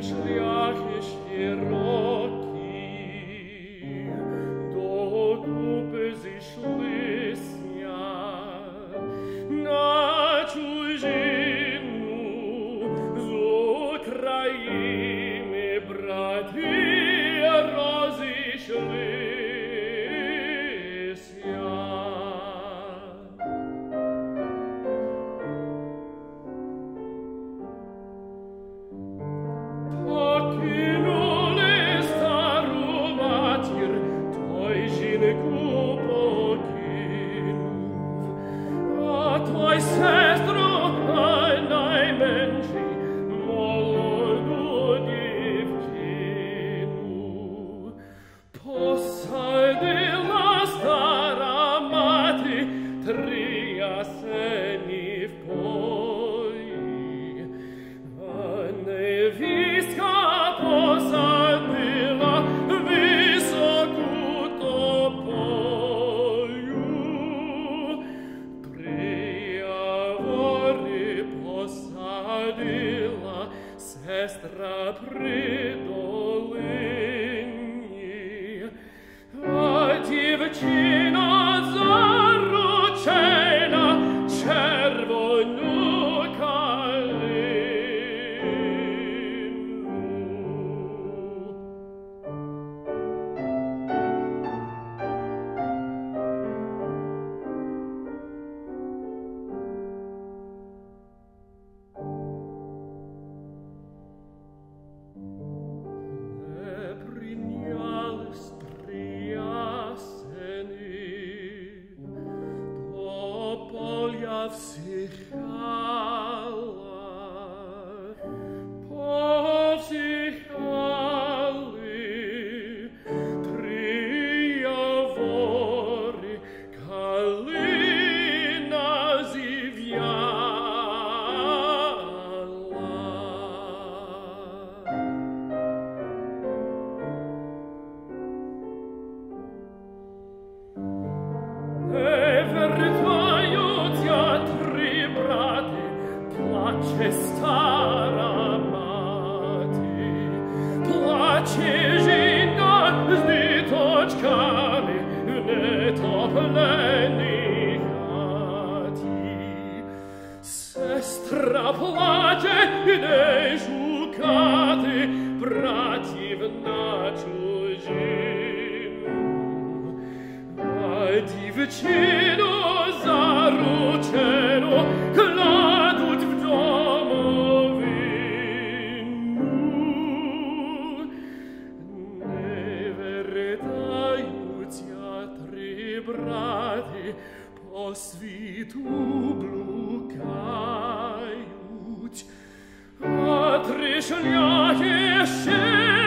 шляхи широкі, докупи зійшлися, на чужину з України брати розійшлися. Покинули стару матір, той жінку покинув, а той сестру найменший молоду дівчину. Посадила стара мати 3 ясені в полі, а невістка посадила високу тополю. 3 явори посадила сестра при долині, а дівчина заручена червону калину. Не прийнялись 3 ясени, тополя всихала, повсихали 3 явори, калина зів'яла. Не вертаються 3 брати, плаче стара мати, плаче жінка з діточками в нетопленій хаті. Сестра плаче, іде шукати братів на чужину, а дівчину заручену кладуть в домовину. Не вертаються 3 брати, по світу блукають, а 3 шляхи ще